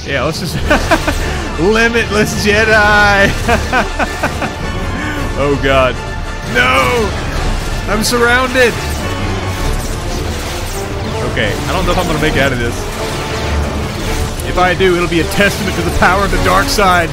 Yeah, let's just... Limitless Jedi! Oh god. No! I'm surrounded! Okay, I don't know if I'm gonna make it out of this. If I do, it'll be a testament to the power of the dark side.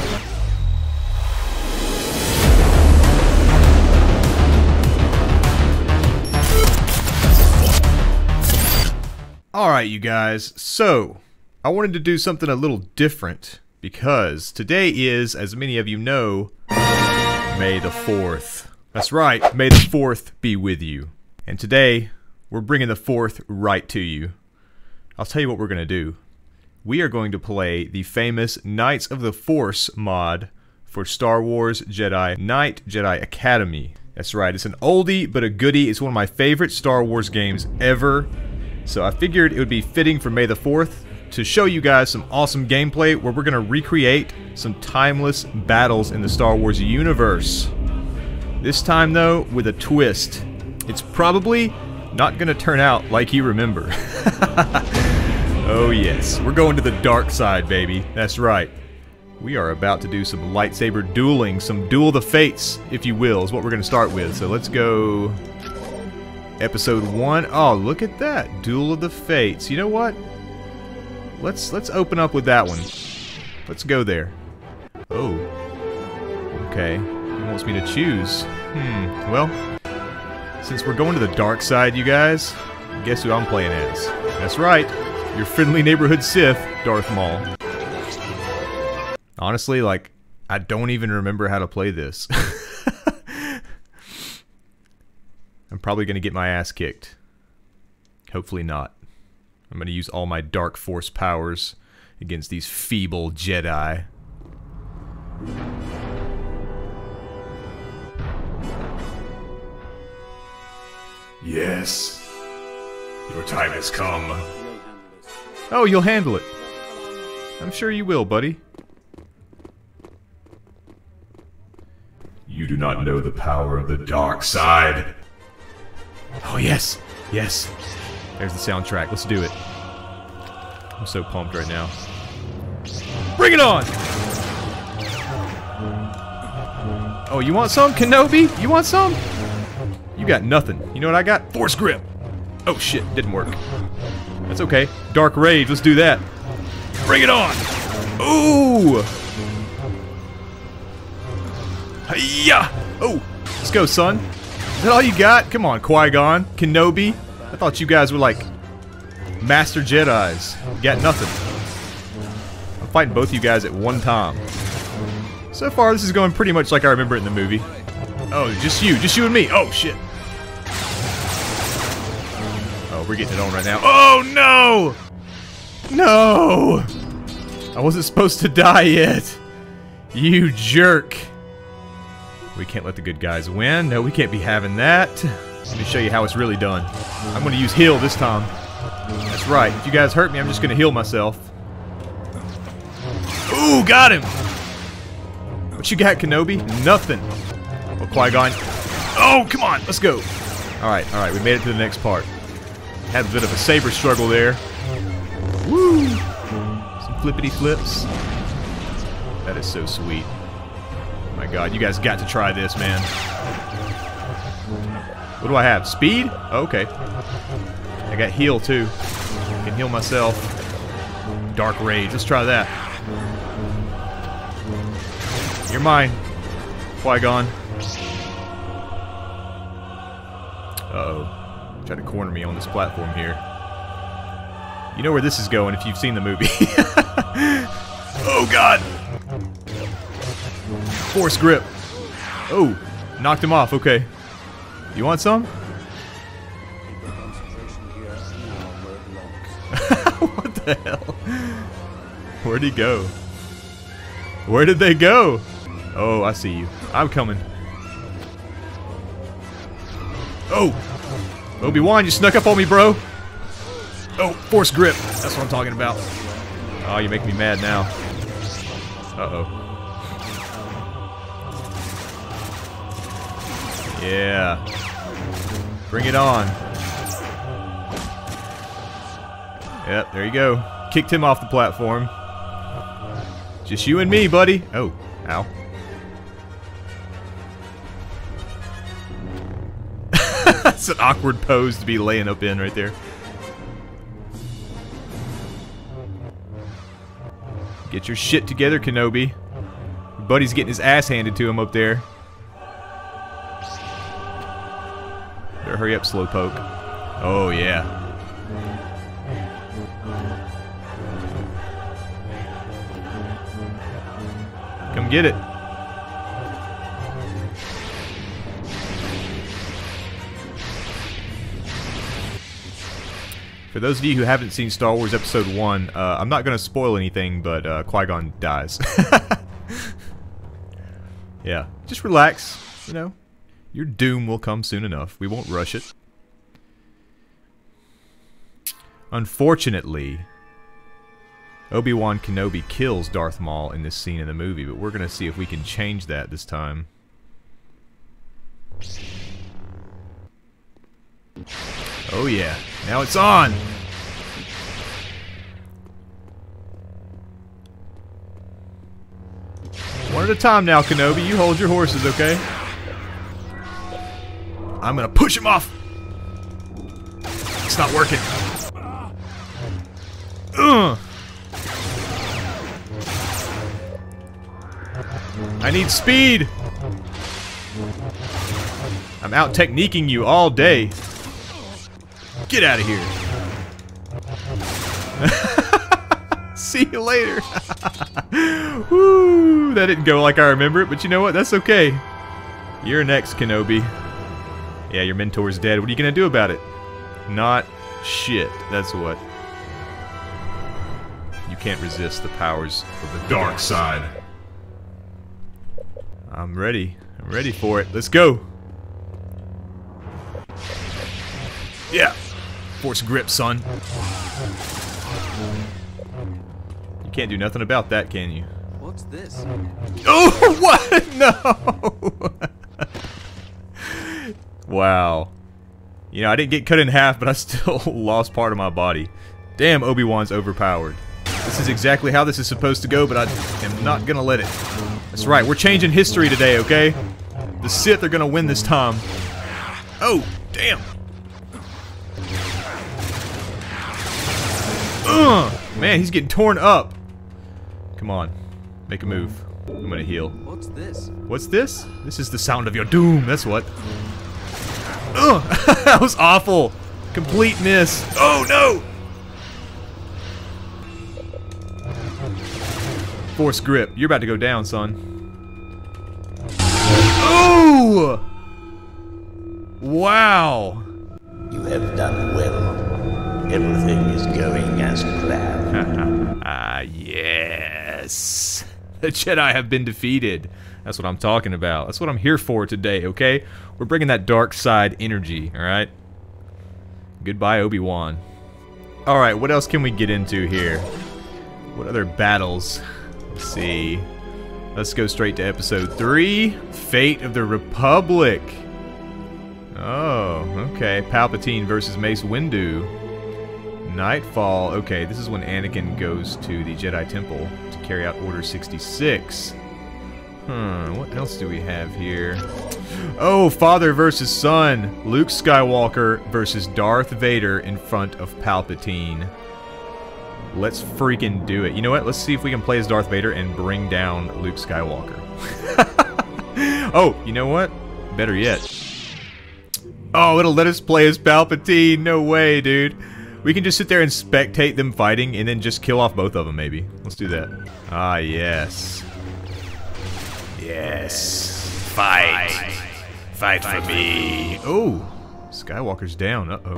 Alright, you guys, so I wanted to do something a little different because today is, as many of you know, May the 4th. That's right, May the 4th be with you. And today, we're bringing the 4th right to you. I'll tell you what we're going to do. We are going to play the famous Knights of the Force mod for Star Wars Jedi Knight Jedi Academy. That's right, it's an oldie but a goodie. It's one of my favorite Star Wars games ever. So I figured it would be fitting for May the 4th to show you guys some awesome gameplay where we're going to recreate some timeless battles in the Star Wars universe. This time though, with a twist. It's probably not going to turn out like you remember. Oh yes, we're going to the dark side, baby. That's right. We are about to do some lightsaber dueling, some Duel the Fates, if you will, is what we're going to start with. So let's go... Episode 1. Oh, look at that. Duel of the Fates. You know what? Let's open up with that one. Let's go there. Oh. Okay. He wants me to choose. Well, since we're going to the dark side, you guys, guess who I'm playing as? That's right. Your friendly neighborhood Sith, Darth Maul. Honestly, like, I don't even remember how to play this. I'm probably going to get my ass kicked. Hopefully not. I'm going to use all my dark force powers against these feeble Jedi. Yes. Your time has come. Oh, you'll handle it. I'm sure you will, buddy. You do not know the power of the dark side. Oh, yes. Yes. There's the soundtrack. Let's do it. I'm so pumped right now. Bring it on! Oh, you want some, Kenobi? You want some? You got nothing. You know what I got? Force grip. Oh, shit. Didn't work. That's okay. Dark Rage. Let's do that. Bring it on! Ooh! Hiya! Oh! Let's go, son. Is that all you got? Come on, Qui-Gon, Kenobi. I thought you guys were like Master Jedis. You got nothing. I'm fighting both you guys at one time. So far, this is going pretty much like I remember it in the movie. Oh, just you and me. Oh, shit. Oh, we're getting it on right now. Oh, no! No! I wasn't supposed to die yet. You jerk. We can't let the good guys win. No, we can't be having that. Let me show you how it's really done. I'm going to use heal this time. That's right. If you guys hurt me, I'm just going to heal myself. Ooh, got him! What you got, Kenobi? Nothing. Oh, Qui-Gon. Oh, come on. Let's go. Alright, we made it to the next part. Had a bit of a saber struggle there. Woo! Some flippity flips. That is so sweet. Oh my god, you guys got to try this, man. What do I have? Speed? Oh, okay. I got heal too. I can heal myself. Dark Rage. Let's try that. You're mine. Qui-Gon. Uh-oh. Try to corner me on this platform here. You know where this is going if you've seen the movie. Oh god! Force grip. Oh, knocked him off. Okay. You want some? What the hell? Where'd he go? Where did they go? Oh, I see you. I'm coming. Oh! Obi-Wan, you snuck up on me, bro. Oh, force grip. That's what I'm talking about. Oh, you make me mad now. Uh-oh. Yeah. Bring it on. Yep, there you go. Kicked him off the platform. Just you and me, buddy. Oh, ow. That's an awkward pose to be laying up in right there. Get your shit together, Kenobi. Your buddy's getting his ass handed to him up there. Better hurry up, slowpoke. Oh, yeah. Come get it. For those of you who haven't seen Star Wars Episode 1, I'm not going to spoil anything, but Qui-Gon dies. Yeah, just relax, you know. Your doom will come soon enough. We won't rush it. Unfortunately, Obi-Wan Kenobi kills Darth Maul in this scene in the movie, but we're going to see if we can change that this time. Oh yeah, now it's on! One at a time now, Kenobi. You hold your horses, okay? I'm gonna push him off! It's not working. Ugh! I need speed! I'm out techniquing you all day. Get out of here. See you later. Woo, that didn't go like I remember it, but you know what? That's okay. You're next, Kenobi. Yeah, your mentor's dead. What are you gonna do about it? Not shit. That's what. You can't resist the powers of the dark side. I'm ready. I'm ready for it. Let's go. Yeah. Force grip, son. You can't do nothing about that, can you? What's this? Oh, what? No. Wow. You know, I didn't get cut in half, but I still lost part of my body. Damn, Obi-Wan's overpowered. This is exactly how this is supposed to go, but I am not gonna let it. That's right, we're changing history today, okay? The Sith are gonna win this time. Oh, damn. Man, he's getting torn up. Come on, make a move. I'm gonna heal. What's this? What's this? This is the sound of your doom, that's what. That was awful. Complete miss. Oh no! Force grip. You're about to go down, son. Oh! Wow. You have done well. Everything is going as planned. Ah, yes. The Jedi have been defeated. That's what I'm talking about. That's what I'm here for today, okay? We're bringing that dark side energy, alright? Goodbye, Obi-Wan. Alright, what else can we get into here? What other battles? Let's see. Let's go straight to episode 3. Fate of the Republic. Oh, okay. Palpatine versus Mace Windu. Nightfall. Okay, this is when Anakin goes to the Jedi Temple to carry out Order 66. What else do we have here? Oh, father versus son. Luke Skywalker versus Darth Vader in front of Palpatine. Let's freaking do it. You know what? Let's see if we can play as Darth Vader and bring down Luke Skywalker. Oh, you know what? Better yet. Oh, it'll let us play as Palpatine. No way, dude. We can just sit there and spectate them fighting and then just kill off both of them, maybe. Let's do that. Ah, yes. Yes. Fight. Fight for me. Oh, Skywalker's down. Uh-oh.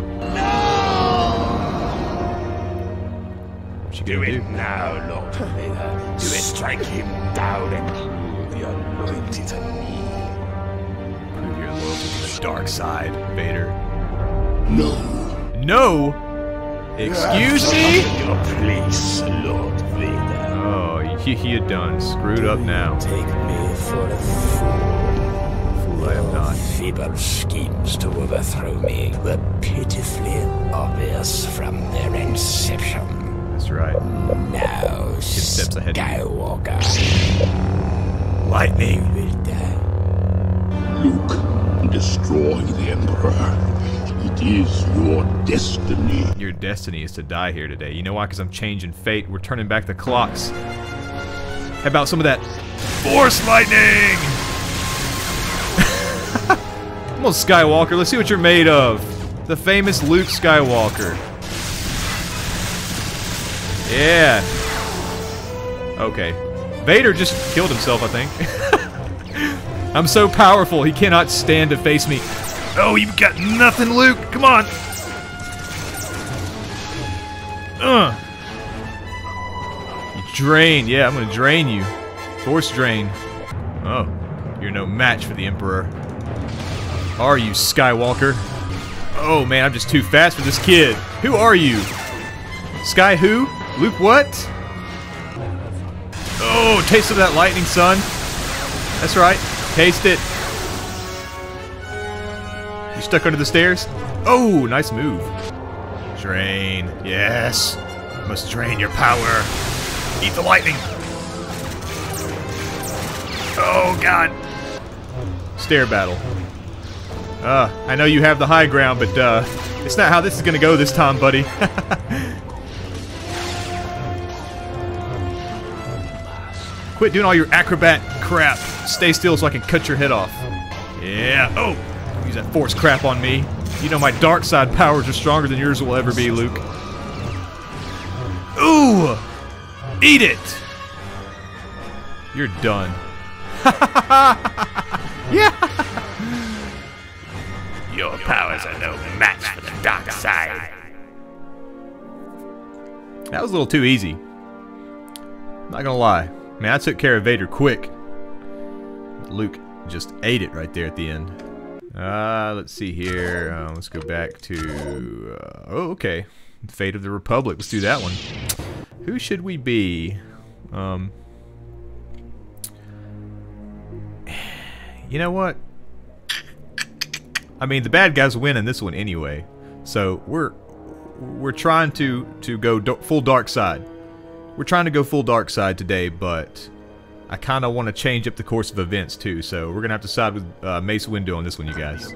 What's she gonna do? Do it now, Lord Vader. Do it. Strike him down and prove your loyalty to me. Prove your loyalty to the dark side, Vader. No. No? Excuse me? Your place, Lord Vader. Oh, you done screwed up now. Take me for a fool. Fool I am not. Feeble schemes to overthrow me were pitifully obvious from their inception. That's right. Now 10 steps ahead. Skywalker. Lightning. You will die. Luke, destroy the Emperor. It is your destiny. Your destiny is to die here today. You know why? Because I'm changing fate. We're turning back the clocks. How about some of that Force lightning? Come on, Skywalker. Let's see what you're made of. The famous Luke Skywalker. Yeah. Okay. Vader just killed himself, I think. I'm so powerful, he cannot stand to face me. Oh, you've got nothing, Luke. Come on. You drain. Yeah, I'm gonna drain you. Force drain. Oh, you're no match for the Emperor. Are you, Skywalker? Oh man, I'm just too fast for this kid. Who are you? Sky who? Luke what? Oh, taste of that lightning, son. That's right. Taste it. You stuck under the stairs? Oh, nice move. Drain. Yes. Must drain your power. Eat the lightning. Oh, God. Stair battle. I know you have the high ground, but it's not how this is gonna go this time, buddy. Quit doing all your acrobat crap. Stay still so I can cut your head off. Yeah. Oh! Use that force crap on me. You know my dark side powers are stronger than yours will ever be, Luke. Ooh! Eat it! You're done. Yeah! Your powers are no match for the dark side. That was a little too easy. Not gonna lie. Man, I took care of Vader quick. Luke just ate it right there at the end. Let's see here. Let's go back to... oh, okay. Fate of the Republic. Let's do that one. Who should we be? You know what? I mean, the bad guys win in this one anyway. So we're trying to go full dark side. We're trying to go full dark side today, but I kind of want to change up the course of events too. So we're gonna have to side with Mace Windu on this one, you guys.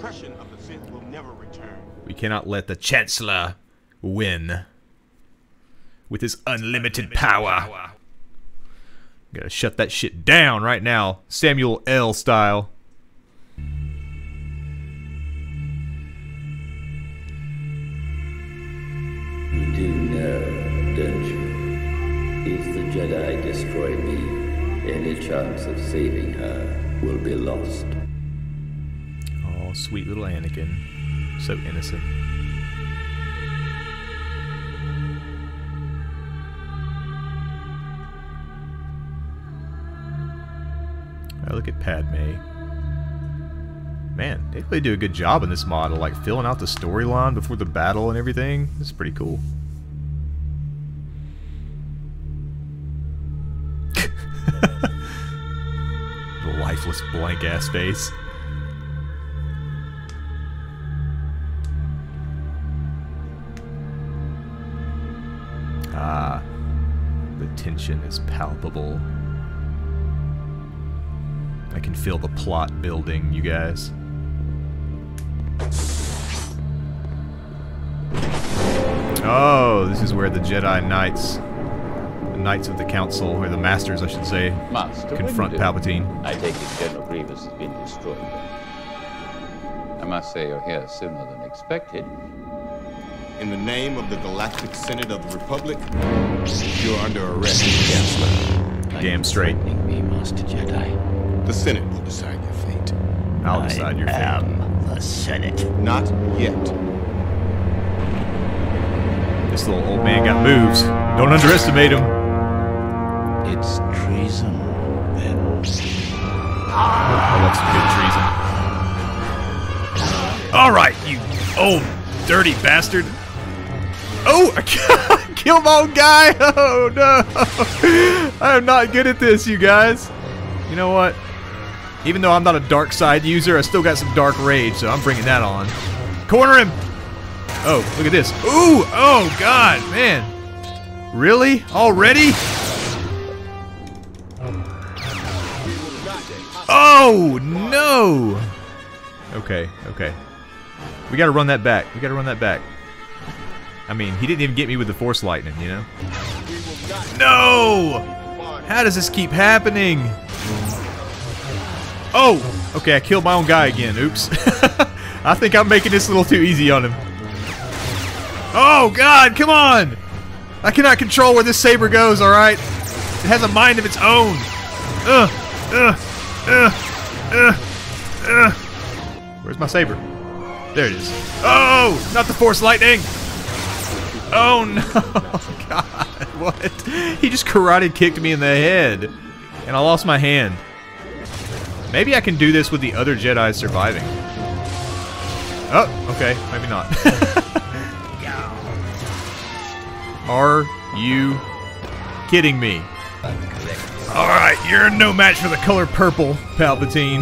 We cannot let the Chancellor win with his unlimited power. Gotta shut that shit down right now, Samuel L. style. You do know, don't you? If the Jedi destroy me, any chance of saving her will be lost. Oh, sweet little Anakin. So innocent. Oh, look at Padme. Man, they really do a good job in this model, like filling out the storyline before the battle and everything. This is pretty cool. The lifeless blank ass face. Ah, the tension is palpable. I can feel the plot building, you guys. Oh, this is where the Jedi Knights, the Knights of the Council, or the Masters, I should say, Master confront Windu. Palpatine. I take it General Grievous has been destroyed. I must say you're here sooner than expected. In the name of the Galactic Senate of the Republic, you're under arrest, Chancellor. Damn straight. Me, Master Jedi. The Senate will decide your fate. I'll decide your fate. The Senate. Not yet. This little old man got moves. Don't underestimate him. It's treason, then. I love some good treason. Alright, you old dirty bastard. Oh, I killed my own guy. Oh no. I am not good at this, you guys. You know what? Even though I'm not a dark side user, I still got some dark rage, so I'm bringing that on. Corner him. Oh, look at this. Ooh, oh god, man. Really? Already? Oh, no! Okay, okay. We gotta run that back. We gotta run that back. I mean, he didn't even get me with the Force Lightning, you know? No! How does this keep happening? Oh! Okay, I killed my own guy again. Oops. I think I'm making this a little too easy on him. Oh, God, come on! I cannot control where this saber goes, alright? It has a mind of its own. Where's my saber? There it is. Oh! Not the Force Lightning! Oh, no! God, what? He just karate kicked me in the head. And I lost my hand. Maybe I can do this with the other Jedi surviving. Oh, okay. Maybe not. Are you kidding me? Alright, you're no match for the color purple, Palpatine.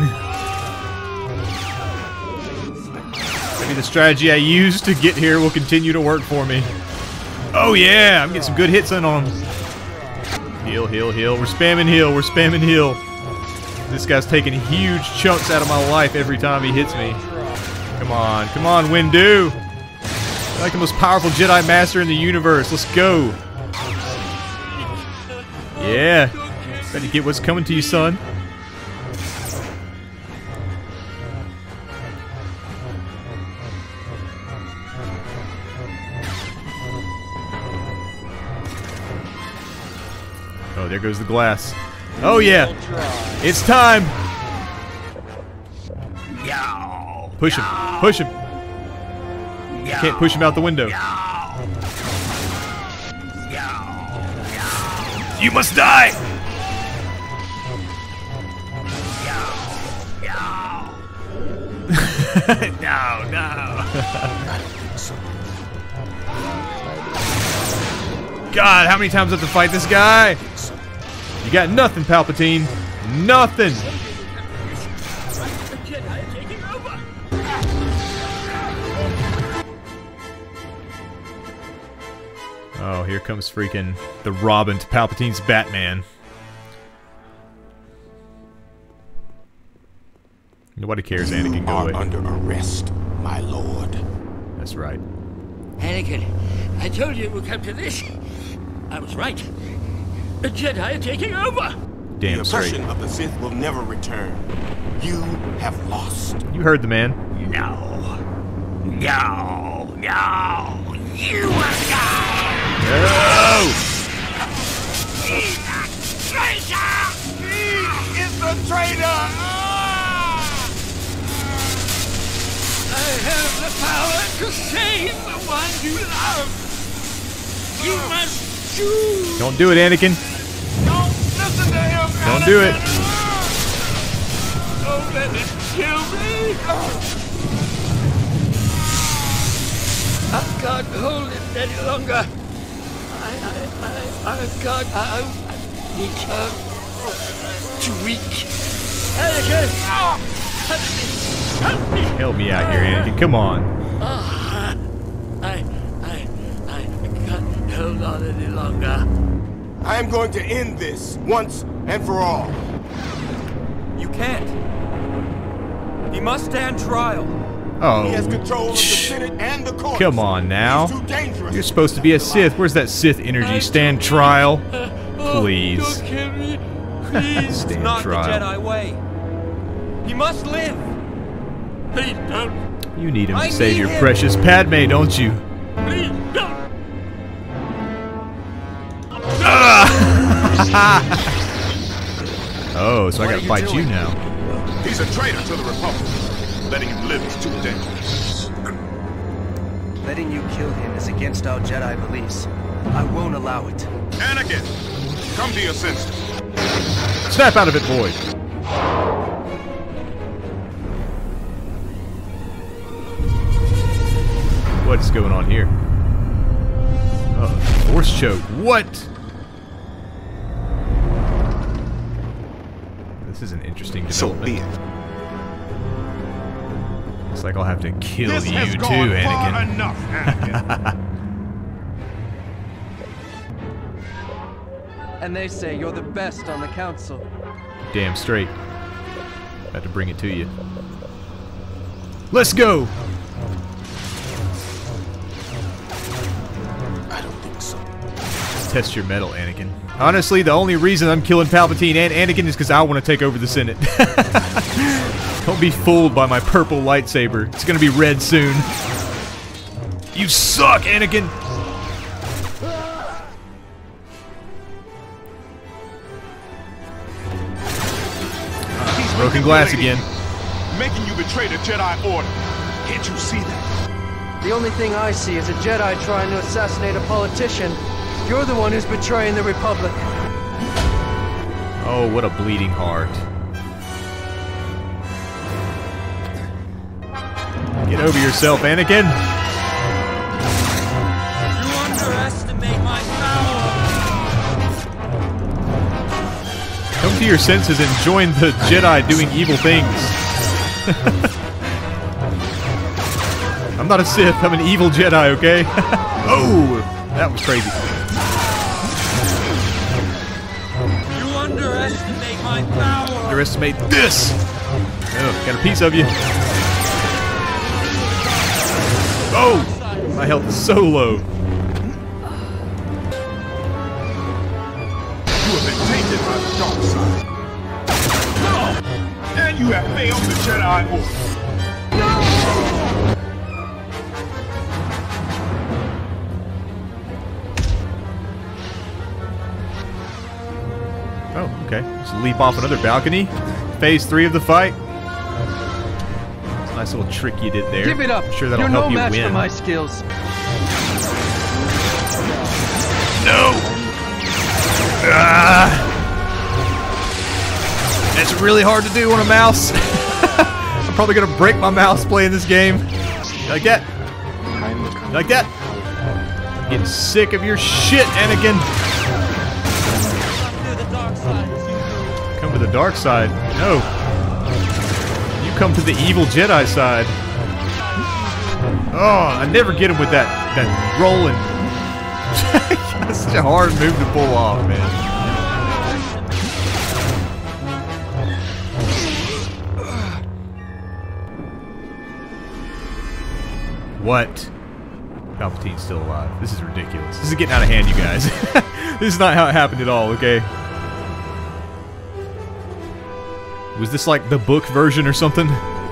Maybe the strategy I used to get here will continue to work for me. Oh yeah, I'm getting some good hits in on him. Heal, heal, heal. We're spamming heal, we're spamming heal. This guy's taking huge chunks out of my life every time he hits me. Come on, Windu. You're like the most powerful Jedi Master in the universe. Let's go. Yeah. Better get what's coming to you, son. Oh, there goes the glass. Oh yeah. It's time. Push him. Push him. You can't push him out the window. You must die! No, no. God, how many times do I have to fight this guy? You got nothing, Palpatine. Nothing. Oh, here comes freaking the Robin to Palpatine's Batman. Nobody cares, Anakin. Go away. You are under arrest, my lord. That's right. Anakin, I told you it would come to this. I was right. The Jedi are taking over. Damn the straight. oppression of the Sith will never return. You have lost. You heard the man. No. No. No. You must die. No! He's a traitor! He is the traitor! I have the power to save the one you love. You must choose. Don't do it, Anakin. Don't listen to him! Don't do it. Don't let it kill me. I can't hold it any longer. I need too weak. Anakin! Help me! Help me out here, Anakin. Come on. I can't hold on any longer. I am going to end this once and for all. You can't. He must stand trial. Oh, He has control of the Senate and the courts. come on now. He's too dangerous. You're supposed to be a Sith. Where's that Sith energy? Stand trial. Please. Don't kill me. Please. Stand Not trial. the Jedi way. He must live. Please don't. You need him I to save need your him. precious Padme, don't you? Please don't. Oh, so I gotta fight you now. He's a traitor to the Republic. Letting him live is too dangerous. Letting you kill him is against our Jedi beliefs. I won't allow it. Anakin, come to your senses. Snap out of it, boy. What is going on here? Oh, force choke. What? This is an interesting development. So be it. Looks like I'll have to kill This you has too, gone far Anakin. enough, Anakin. And they say you're the best on the council. Damn straight. Had to bring it to you. Let's go! I don't think so. Test your mettle, Anakin. Honestly, the only reason I'm killing Palpatine and Anakin is because I want to take over the Senate. Don't be fooled by my purple lightsaber. It's gonna be red soon. You suck, Anakin! Broken glass again. Making you betray the Jedi Order. Can't you see that? The only thing I see is a Jedi trying to assassinate a politician. You're the one who's betraying the Republic. Oh, what a bleeding heart. Get over yourself, Anakin! You underestimate my power! Come to your senses and join the Jedi doing evil things. I'm not a Sith, I'm an evil Jedi, okay? Oh! That was crazy. You underestimate my power! Underestimate this! Oh, got a piece of you. Oh! My health is so low. You have been tainted by the dark side. And you have failed the Jedi Order. Oh, okay. Just leap off another balcony. Phase 3 of the fight. It's a nice little trick you did there. Give it up. I'm sure that'll You're help no you match win. for my skills. No! Ah! That's really hard to do on a mouse. I'm probably gonna break my mouse playing this game. You like that? You like that? I'm getting sick of your shit, Anakin. Come to the dark side. No. You come to the evil Jedi side. Oh, I never get him with that rolling. That's such a hard move to pull off, man. What? Palpatine's still alive. This is ridiculous. This is getting out of hand, you guys. This is not how it happened at all, okay? Was this like the book version or something?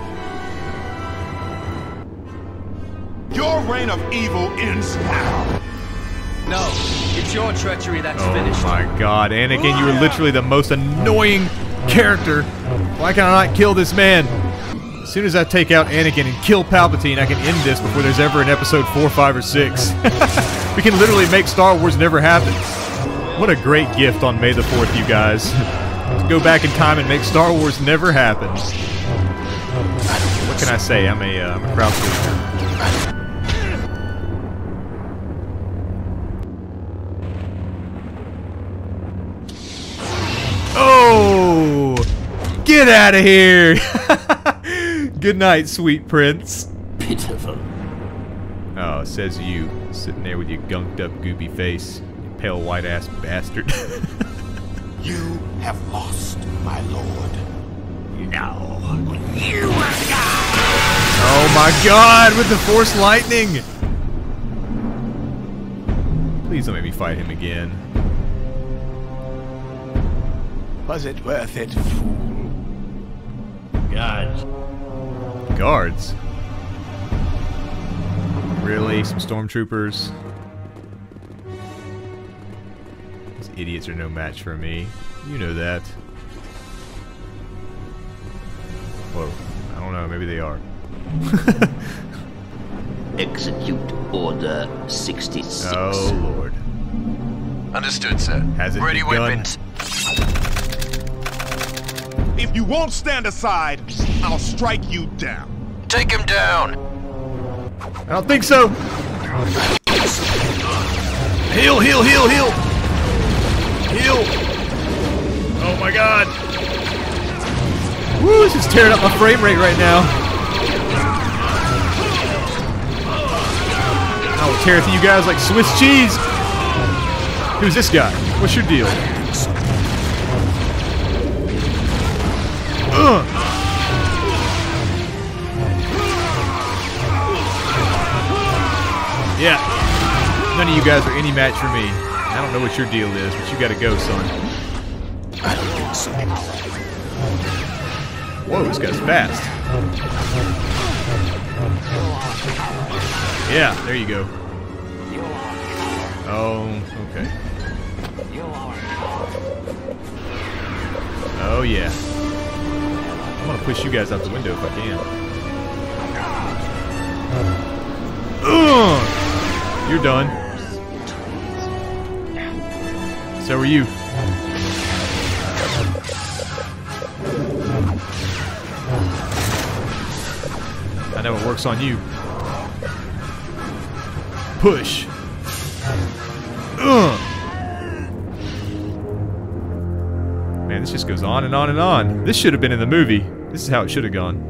Your reign of evil ends now. No, it's your treachery that's finished. Oh my god, Anakin, you were literally the most annoying character. Why can I not kill this man? As soon as I take out Anakin and kill Palpatine, I can end this before there's ever an episode 4, 5, or 6. We can literally make Star Wars never happen. What a great gift on May the 4th, you guys. To go back in time and make Star Wars never happen. What can I say? I'm a crowd pleaser. Oh! Get out of here! Good night, sweet prince. Pitiful. Oh, says you, sitting there with your gunked up goopy face, you pale white ass bastard. You have lost, my lord. No. You are God! Oh my god, with the Force lightning! Please don't make me fight him again. Was it worth it, fool? Guards. Guards? Really? Some stormtroopers? These idiots are no match for me. You know that. Whoa. I don't know, maybe they are. Execute Order 66. Oh, Lord. Understood, sir. Has it Ready begun? weapons. If you won't stand aside, I'll strike you down. Take him down. I don't think so! Heal, heal, heal, heal! Heal! Oh my god! Woo, this is tearing up my frame rate right now. I will tear through you guys like Swiss cheese! Who's this guy? What's your deal? of you guys are any match for me. I don't know what your deal is, but you gotta go, son. I don't think so. Whoa, this guy's fast. Yeah, there you go. Oh, okay. Oh, yeah. I'm gonna push you guys out the window if I can. You're done. So are you. I know it works on you. Push. Man, this just goes on and on and on. This should have been in the movie. This is how it should have gone.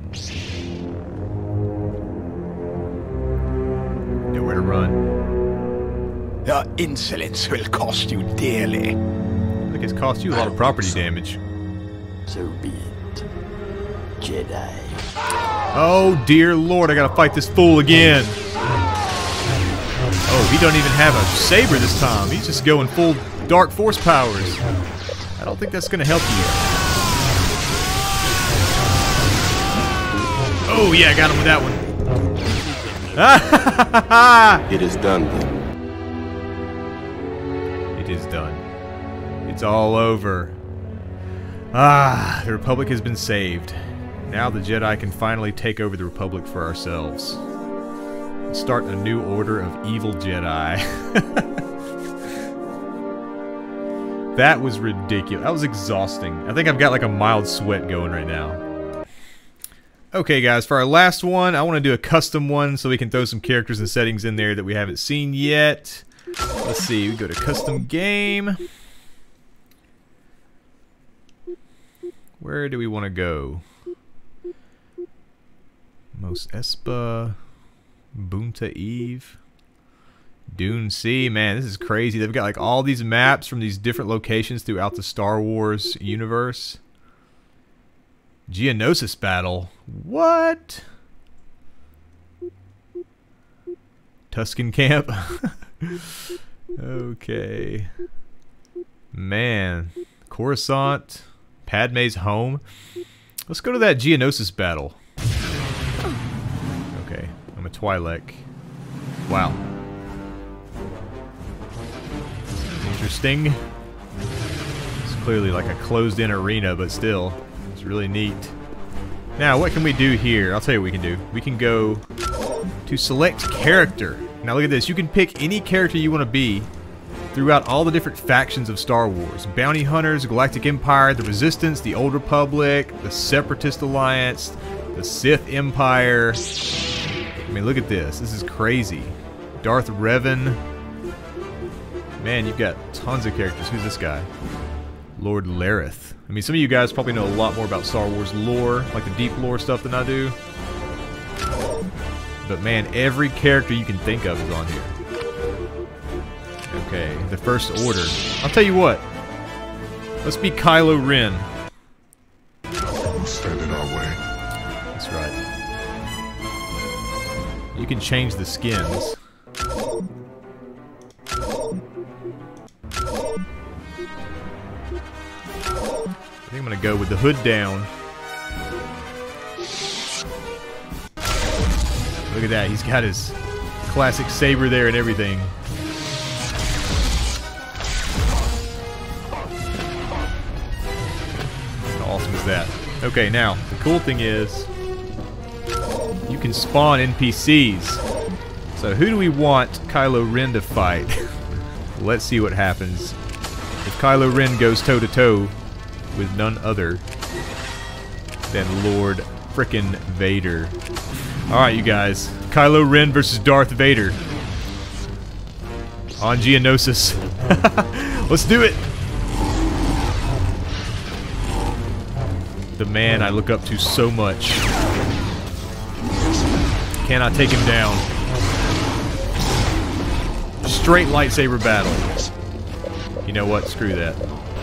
Nowhere to run. Your insolence will cost you dearly. I think it's cost you a lot of property damage. So be it, Jedi. Oh dear Lord, I gotta fight this fool again. Oh, he don't even have a saber this time. He's just going full dark force powers. I don't think that's gonna help you. Oh yeah, I got him with that one. It is done then. It is done. It's all over. Ah, the Republic has been saved. Now the Jedi can finally take over the Republic for ourselves. Start a new order of evil Jedi. That was ridiculous. That was exhausting. I think I've got like a mild sweat going right now. Okay guys, for our last one, I want to do a custom one so we can throw some characters and settings in there that we haven't seen yet. Let's see, we go to custom game. Where do we want to go? Mos Espa, Boonta Eve, Dune Sea. Man, this is crazy. They've got like all these maps from these different locations throughout the Star Wars universe. Geonosis battle. What? Tusken camp. Okay. Man, Coruscant, Padme's home. Let's go to that Geonosis battle. Okay, I'm a Twi'lek. Wow. Interesting. It's clearly like a closed-in arena, but still, it's really neat. Now, what can we do here? I'll tell you what we can do. We can go to select character. Now look at this. You can pick any character you want to be throughout all the different factions of Star Wars. Bounty Hunters, Galactic Empire, the Resistance, the Old Republic, the Separatist Alliance, the Sith Empire. I mean, look at this. This is crazy. Darth Revan. Man, you've got tons of characters. Who's this guy? Lord Lareth. I mean, some of you guys probably know a lot more about Star Wars lore, like the deep lore stuff than I do. But man, every character you can think of is on here. Okay, the First Order. I'll tell you what. Let's be Kylo Ren. Don't stand in our way. That's right. You can change the skins. I think I'm gonna go with the hood down. Look at that, he's got his classic saber there and everything. How awesome is that? Okay, now, the cool thing is, you can spawn NPCs. So who do we want Kylo Ren to fight? Let's see what happens. If Kylo Ren goes toe-to-toe with none other than Lord frickin' Vader. Alright, you guys. Kylo Ren versus Darth Vader. On Geonosis. Let's do it! The man I look up to so much. Can I take him down? Straight lightsaber battle. You know what? Screw that.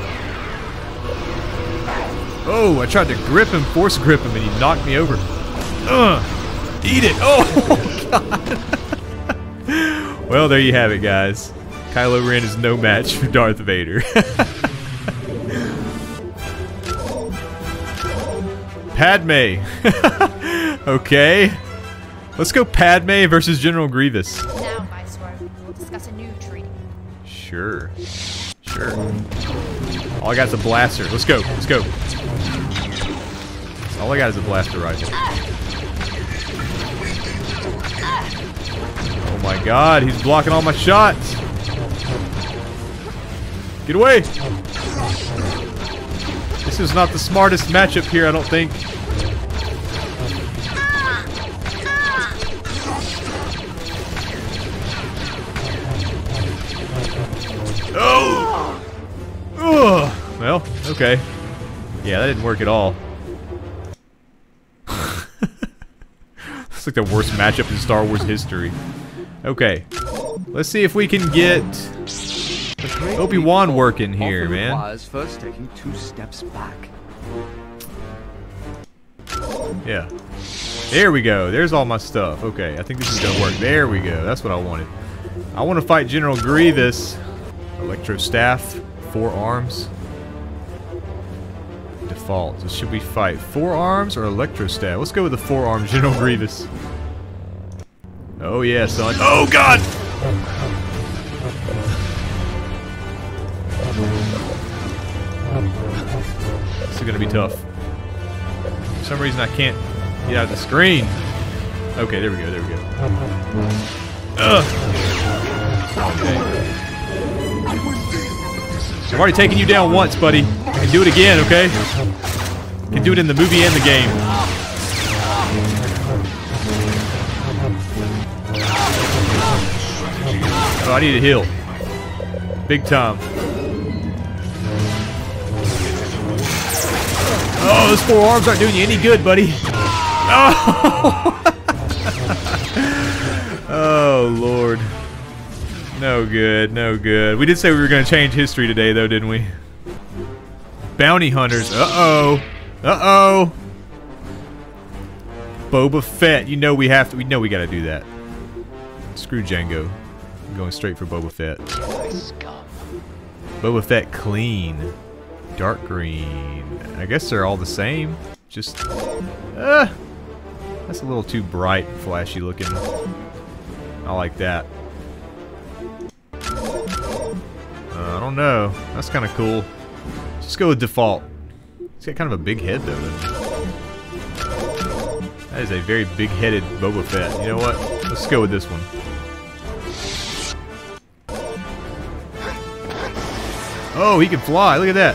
Oh, I tried to grip him, force grip him, and he knocked me over. Eat it! Oh, God! Well, there you have it, guys. Kylo Ren is no match for Darth Vader. Padme. Okay. Let's go Padme versus General Grievous. Now, Viceroy, we'll discuss a new treaty. Sure. Sure. All I got is a blaster. Let's go. Let's go. All I got is a blaster rifle. Oh my god, he's blocking all my shots. Get away. This is not the smartest matchup here, I don't think. Oh! Ugh. Well, okay. Yeah, that didn't work at all. It's like the worst matchup in Star Wars history. Okay. Let's see if we can get Obi-Wan working here, man. Requires first taking 2 steps back. Yeah. There we go. There's all my stuff. Okay, I think this is gonna work. There we go. That's what I wanted. I want to fight General Grievous. Electro staff, 4 arms. Default. So should we fight 4 arms or electro staff? Let's go with the 4 arms General Grievous. Oh yeah, son. Oh god! This is gonna be tough. For some reason I can't get out of the screen. Okay, there we go, there we go. Okay. I've already taken you down once, buddy. I can do it again, okay? I can do it in the movie and the game. Oh, I need to heal. Big time. Oh, those 4 arms aren't doing you any good, buddy. Oh! Oh, Lord. No good, no good. We did say we were going to change history today, though, didn't we? Bounty hunters. Uh-oh. Uh-oh. Boba Fett. You know we have to. We know we got to do that. Screw Django. I'm going straight for Boba Fett. Boba Fett clean. Dark green. I guess they're all the same. Just... that's a little too bright and flashy looking. I like that. I don't know. That's kind of cool. Just go with default. He's got kind of a big head, though, doesn't he? That is a very big-headed Boba Fett. You know what? Let's go with this one. Oh, he can fly. Look at that.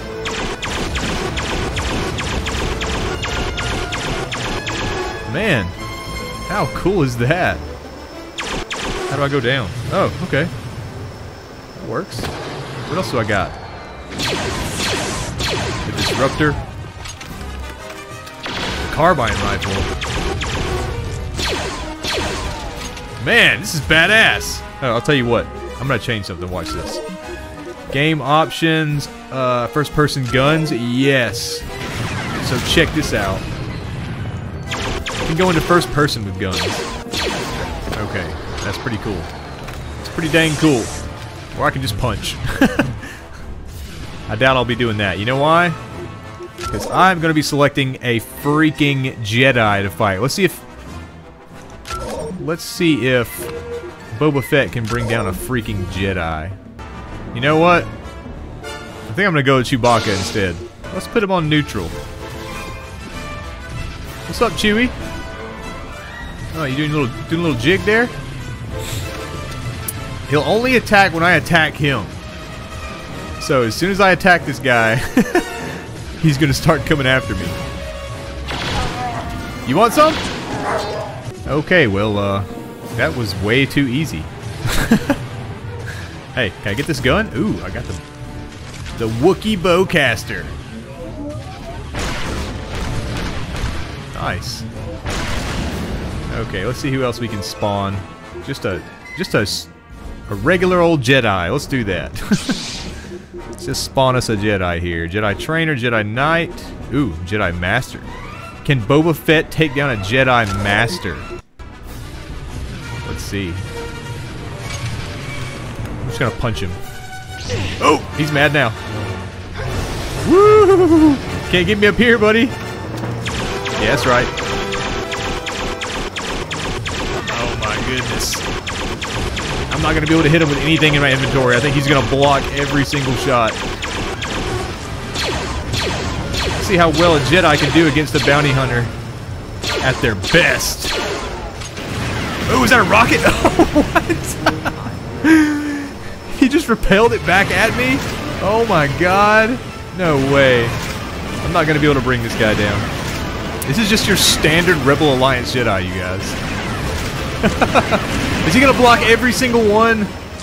Man, how cool is that? How do I go down? Oh, okay. That works. What else do I got? The disruptor. The carbine rifle. Man, this is badass. Oh, I'll tell you what. I'm gonna change something. Watch this. Game options. First person guns. Yes. So check this out. You can go into first person with guns. Okay, that's pretty cool. It's pretty dang cool. Or I can just punch. I doubt I'll be doing that. You know why? Because I'm going to be selecting a freaking Jedi to fight. Let's see if Boba Fett can bring down a freaking Jedi. You know what? I think I'm going to go with Chewbacca instead. Let's put him on neutral. What's up, Chewie? Oh, you doing a little jig there? He'll only attack when I attack him. So as soon as I attack this guy, he's gonna start coming after me. You want some? Okay, well, that was way too easy. Hey, can I get this gun? Ooh, I got the Wookiee bowcaster. Nice. Okay, let's see who else we can spawn. Just a regular old Jedi. Let's do that. Let's just spawn us a Jedi here. Jedi Trainer, Jedi Knight. Ooh, Jedi Master. Can Boba Fett take down a Jedi Master? Let's see. just gonna punch him. Oh, he's mad now. Woo! Can't get me up here, buddy. Yeah, that's right. Oh my goodness. I'm not gonna be able to hit him with anything in my inventory. I think he's gonna block every single shot. See how well a Jedi can do against a bounty hunter at their best. Oh, is that a rocket? Oh, what? He just repelled it back at me? Oh my god. No way. I'm not going to be able to bring this guy down. This is just your standard Rebel Alliance Jedi, you guys. Is he going to block every single one?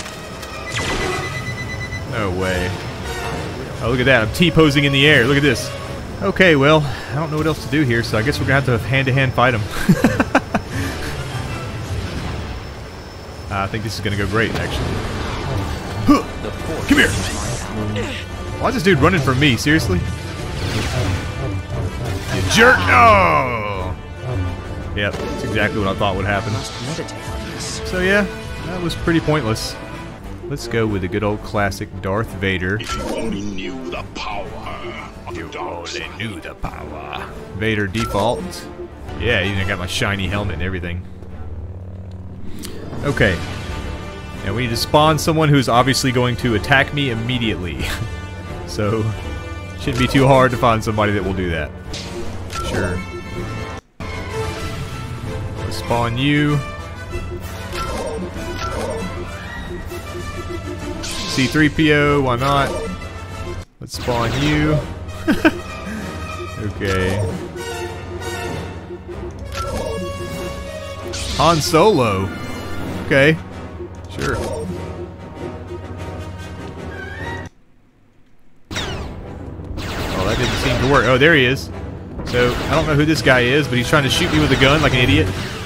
No way. Oh, look at that. I'm T-posing in the air. Look at this. Okay, well, I don't know what else to do here, so I guess we're going to have to hand-to-hand fight him. I think this is going to go great, actually. Come here! Why is this dude running from me? Seriously? You jerk! Oh! Yep, that's exactly what I thought would happen. So yeah, that was pretty pointless. Let's go with the good old classic Darth Vader. If you only knew the power of the dark side. Knew the power. Vader default. Yeah, even got my shiny helmet and everything. Okay. Now we need to spawn someone who's obviously going to attack me immediately. So, shouldn't be too hard to find somebody that will do that. Sure. Let's spawn you. C-3PO, why not? Let's spawn you. Okay. Han Solo. Okay. Sure. Oh, that didn't seem to work. Oh, there he is. So, I don't know who this guy is, but he's trying to shoot me with a gun like an idiot.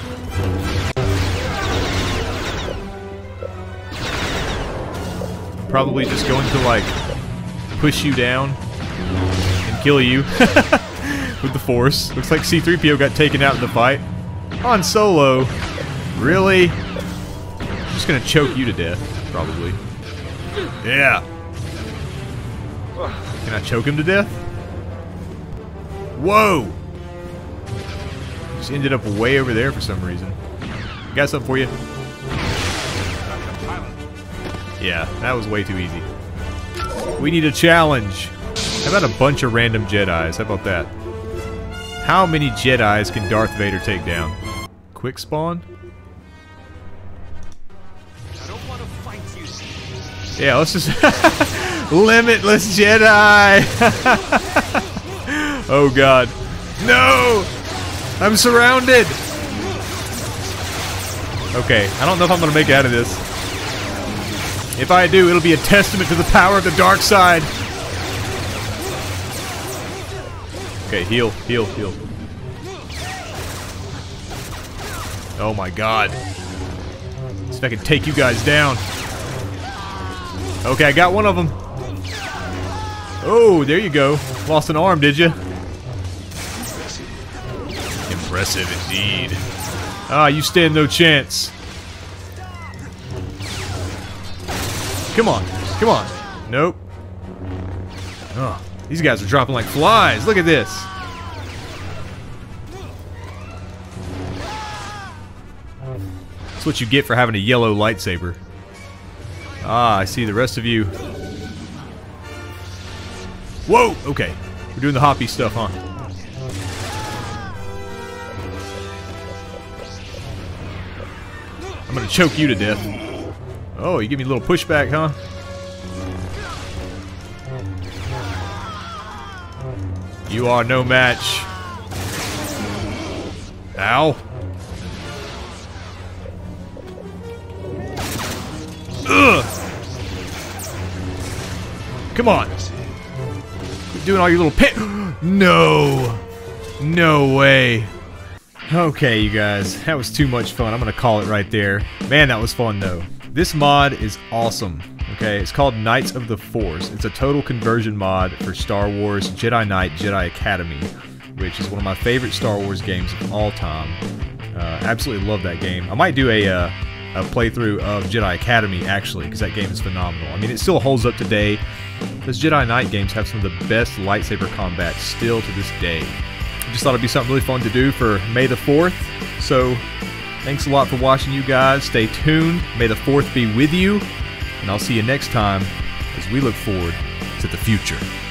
I'm probably just going to, like, push you down and kill you with the Force. Looks like C-3PO got taken out in the fight. Han Solo. Really? I'm just gonna choke you to death, probably. Yeah. Can I choke him to death? Whoa! Just ended up way over there for some reason. Got something for you. Yeah, that was way too easy. We need a challenge. How about a bunch of random Jedis? How about that? How many Jedis can Darth Vader take down? Quick spawn? Yeah, let's just... Limitless Jedi! Oh god. No! I'm surrounded! Okay, I don't know if I'm gonna make it out of this. If I do, it'll be a testament to the power of the dark side. Okay, heal, heal, heal. Oh my god. See if I can take you guys down. Okay, I got one of them. Oh, there you go. Lost an arm, did you? Impressive indeed. Ah, you stand no chance. Come on, come on. Nope. Oh, these guys are dropping like flies. Look at this. That's what you get for having a yellow lightsaber. Ah, I see the rest of you. Whoa! Okay. We're doing the hoppy stuff, huh? I'm gonna choke you to death. Oh, you give me a little pushback, huh? You are no match. Ow. Ugh. Come on. Quit doing all your little pit. No. No way. Okay, you guys. That was too much fun. I'm going to call it right there. Man, that was fun, though. This mod is awesome. Okay, it's called Knights of the Force. It's a total conversion mod for Star Wars Jedi Knight Jedi Academy, which is one of my favorite Star Wars games of all time. Absolutely love that game. I might do a a playthrough of Jedi Academy, actually, because that game is phenomenal. I mean, it still holds up today. Those Jedi Knight games have some of the best lightsaber combat still to this day. I just thought it'd be something really fun to do for May the 4th. So, thanks a lot for watching, you guys. Stay tuned. May the 4th be with you. And I'll see you next time as we look forward to the future.